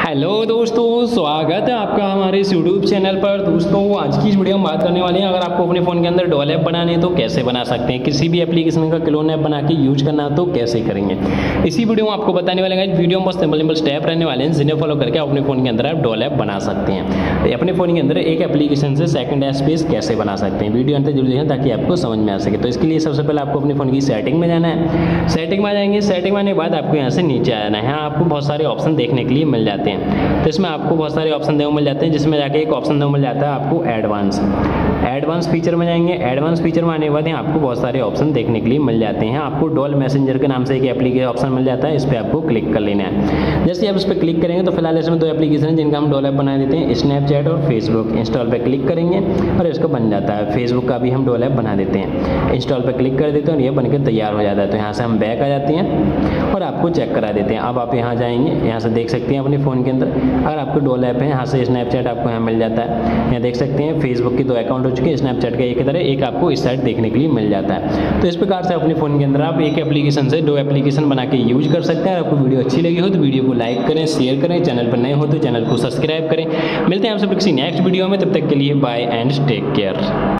Hello दोस्तों, स्वागत है आपका हमारे इस यूट्यूब चैनल पर। दोस्तों आज की इस वीडियो में बात करने वाले हैं, अगर आपको अपने फ़ोन के अंदर डॉल ऐप बनाने हैं तो कैसे बना सकते हैं, किसी भी एप्लीकेशन का क्लोन ऐप बना के यूज करना तो कैसे करेंगे, इसी वीडियो में आपको बताने वाले हैं। वीडियो में बहुत सिंपल स्टेप रहने वाले हैं, जिन्हें फॉलो करके अपने फ़ोन के अंदर आप डॉल ऐप बना सकते हैं। अपने फ़ोन के अंदर एक एप्लीकेशन से सेकंड ऐप स्पेस कैसे बना सकते हैं, वीडियो अंत तक जरूर देखें ताकि आपको समझ में आ सके। तो इसके लिए सबसे पहले आपको अपने फ़ोन की सेटिंग में जाना है। सेटिंग में आ जाएंगे, सेटिंग में आने के बाद आपको यहाँ से नीचे आना है। यहाँ आपको बहुत सारे ऑप्शन देखने के लिए मिल जाते हैं। तो इसमें आपको बहुत सारे ऑप्शन देखने को मिल जाते हैं, जिसमें जाके एक ऑप्शन देखने को मिल जाता है आपको एडवांस फीचर में जाएंगे। एडवांस फीचर में आने के बाद यहाँ आपको बहुत सारे ऑप्शन देखने के लिए मिल जाते हैं। आपको डॉल मैसेंजर के नाम से एक एप्लीकेशन ऑप्शन मिल जाता है, इस पर आपको क्लिक कर लेना है। जैसे आप इस पर क्लिक करेंगे तो फिलहाल इसमें दो एप्लीकेशन है जिनका हम डॉल ऐप बना देते हैं, स्नैपचैट और फेसबुक। इंस्टॉल पर क्लिक करेंगे और इसको बन जाता है। फेसबुक का भी हम डॉल ऐप बना देते हैं, इंस्टॉल पर क्लिक कर देते हैं और ये बनकर तैयार हो जाता है। तो यहाँ से हम बैक आ जाते हैं और आपको चेक करा देते हैं। अब आप यहाँ जाएंगे, यहाँ से देख सकते हैं अपने फ़ोन के अंदर अगर आपको डॉल ऐप है, यहाँ से स्नैपचैट आपको यहाँ मिल जाता है। यहाँ देख सकते हैं फेसबुक की 2 अकाउंट हो चुके हैं, स्नैपचैट का एक की तरह एक आपको इस साइड देखने के लिए मिल जाता है। तो इस प्रकार से अपने फ़ोन के अंदर आप एक एप्लीकेशन से 2 एप्लीकेशन बना के यूज कर सकते हैं। आपको वीडियो अच्छी लगी हो तो वीडियो को लाइक करें, शेयर करें, चैनल पर नए हो तो चैनल को सब्सक्राइब करें। मिलते हैं आपसे किसी नेक्स्ट वीडियो में, तब तक के लिए बाय एंड टेक केयर।